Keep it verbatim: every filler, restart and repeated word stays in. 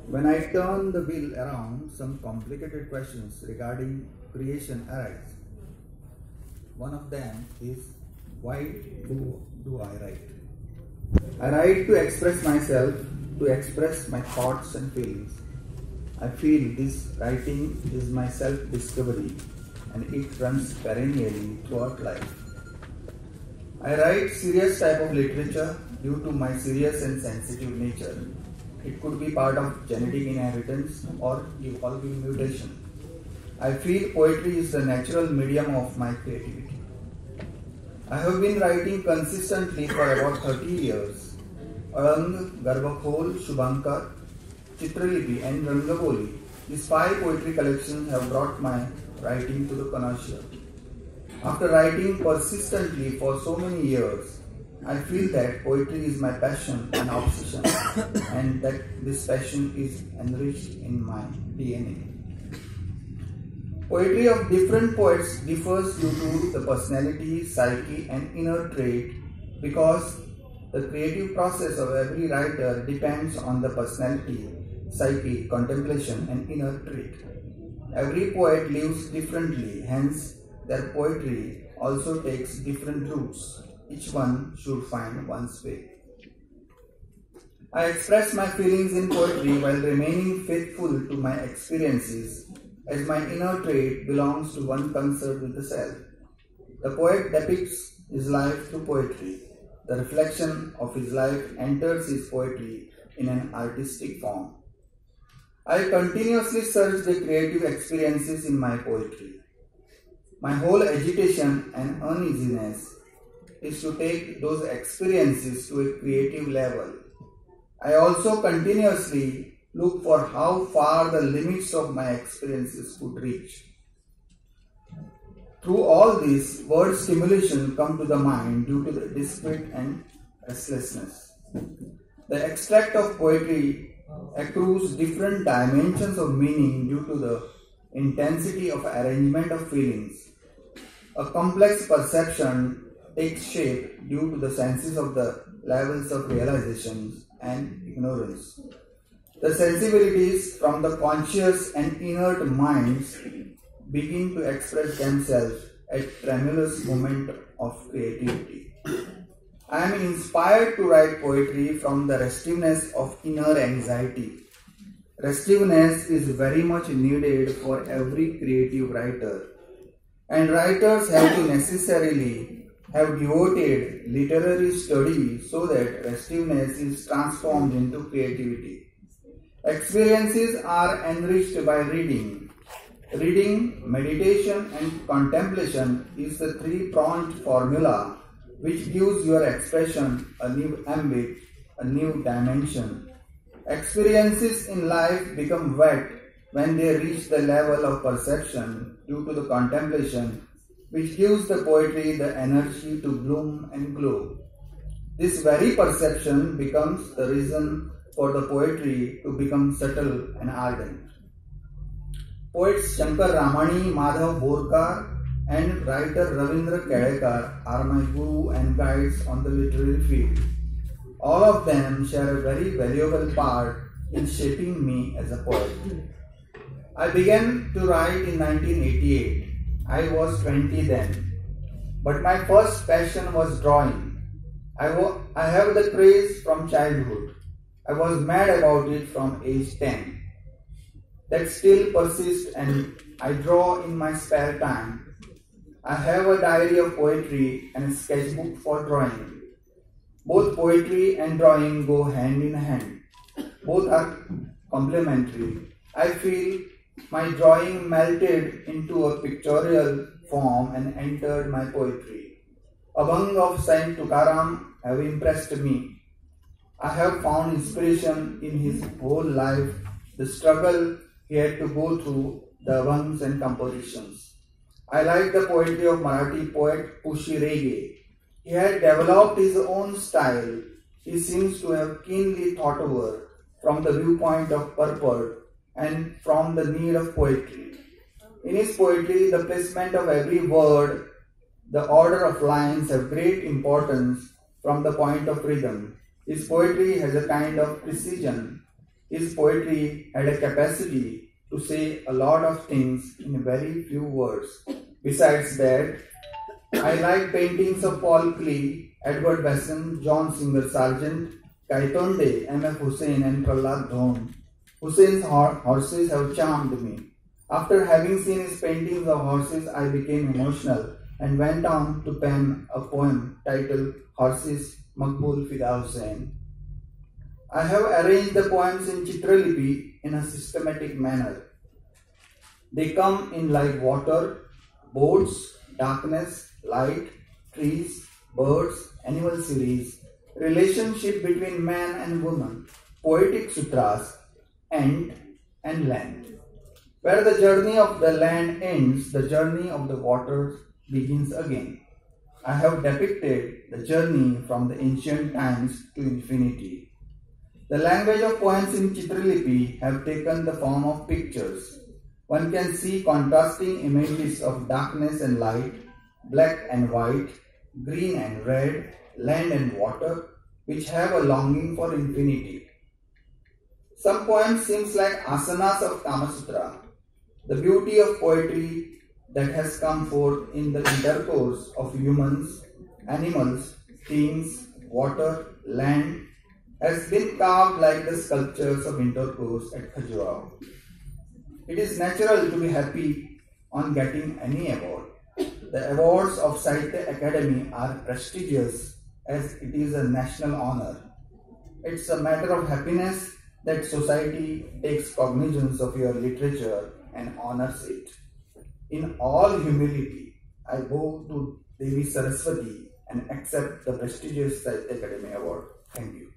When I turn the wheel around, some complicated questions regarding creation arise. One of them is, why do, do I write? I write to express myself, to express my thoughts and feelings. I feel this writing is my self-discovery and it runs perennially throughout life. I write serious type of literature due to my serious and sensitive nature. It could be part of genetic inheritance or evolving mutation. I feel poetry is the natural medium of my creativity. I have been writing consistently for about thirty years. Arang, Garvakhol, Shubhankar, Chitralipi and Rangaboli, these five poetry collections have brought my writing to the connoisseur. After writing persistently for so many years, I feel that poetry is my passion and obsession and that this passion is enriched in my D N A. Poetry of different poets differs due to the personality, psyche and inner trait because the creative process of every writer depends on the personality, psyche, contemplation and inner trait. Every poet lives differently, hence their poetry also takes different routes. Each one should find one's way. I express my feelings in poetry while remaining faithful to my experiences, as my inner trait belongs to one concert with the self. The poet depicts his life through poetry. The reflection of his life enters his poetry in an artistic form. I continuously search the creative experiences in my poetry. My whole agitation and uneasiness is to take those experiences to a creative level. I also continuously look for how far the limits of my experiences could reach. Through all this, word stimulation comes to the mind due to the dispute and restlessness. The extract of poetry accrues different dimensions of meaning due to the intensity of arrangement of feelings. A complex perception takes shape due to the senses of the levels of realization and ignorance. The sensibilities from the conscious and inert minds begin to express themselves at tremulous moment of creativity. I am inspired to write poetry from the restiveness of inner anxiety. Restiveness is very much needed for every creative writer, and writers have to necessarily have devoted literary study so that restiveness is transformed into creativity. Experiences are enriched by reading. Reading, meditation and contemplation is the three-pronged formula which gives your expression a new ambit, a new dimension. Experiences in life become wet when they reach the level of perception due to the contemplation, which gives the poetry the energy to bloom and glow. This very perception becomes the reason for the poetry to become subtle and ardent. Poets Shankar Ramani, Madhav Borkar and writer Ravindra Kedekar are my guru and guides on the literary field. All of them share a very valuable part in shaping me as a poet. I began to write in nineteen eighty-eight. I was twenty then. But my first passion was drawing. I, wa- I have the craze from childhood. I was mad about it from age ten. That still persists and I draw in my spare time. I have a diary of poetry and a sketchbook for drawing. Both poetry and drawing go hand in hand. Both are complementary. I feel my drawing melted into a pictorial form and entered my poetry. Abhang of Saint Tukaram have impressed me. I have found inspiration in his whole life, the struggle he had to go through, the abhangs and compositions. I like the poetry of Marathi poet Pushi Rege. He had developed his own style. He seems to have keenly thought over from the viewpoint of purport and from the need of poetry. In his poetry, the placement of every word, the order of lines have great importance from the point of rhythm. His poetry has a kind of precision. His poetry had a capacity to say a lot of things in very few words. Besides that, I like paintings of Paul Klee, Edward Besson, John Singer Sargent, Kaitonde, M F Hussain and Prahlad Dhon. Hussein's horses have charmed me. After having seen his paintings of horses, I became emotional and went on to pen a poem titled Horses Maqbool Fida Hussain. I have arranged the poems in Chitralipi in a systematic manner. They come in like water, boats, darkness, light, trees, birds, animal series, relationship between man and woman, poetic sutras, end and land. Where the journey of the land ends, the journey of the waters begins again. I have depicted the journey from the ancient times to infinity. The language of poems in Chitralipi have taken the form of pictures. One can see contrasting images of darkness and light, black and white, green and red, land and water, which have a longing for infinity. Some poems seem like asanas of Kama Sutra. The beauty of poetry that has come forth in the intercourse of humans, animals, things, water, land, has been carved like the sculptures of intercourse at Khajuraho. It is natural to be happy on getting any award. The awards of Sahitya Akademi are prestigious as it is a national honor. It's a matter of happiness that society takes cognizance of your literature and honors it. In all humility, I bow to Devi Saraswati and accept the prestigious Sahitya Akademi Award. Thank you.